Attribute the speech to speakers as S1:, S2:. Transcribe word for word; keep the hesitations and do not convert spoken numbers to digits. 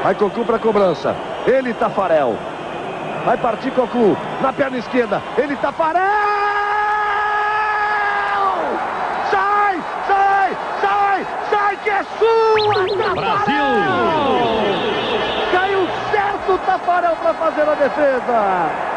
S1: Vai Cocu para cobrança. Ele, Tafarel. Vai partir Cocu. Na perna esquerda. Ele, Tafarel! Sai, sai, sai, sai que é sua, Tafarel!
S2: Brasil!
S1: Caiu certo o Tafarel para fazer a defesa.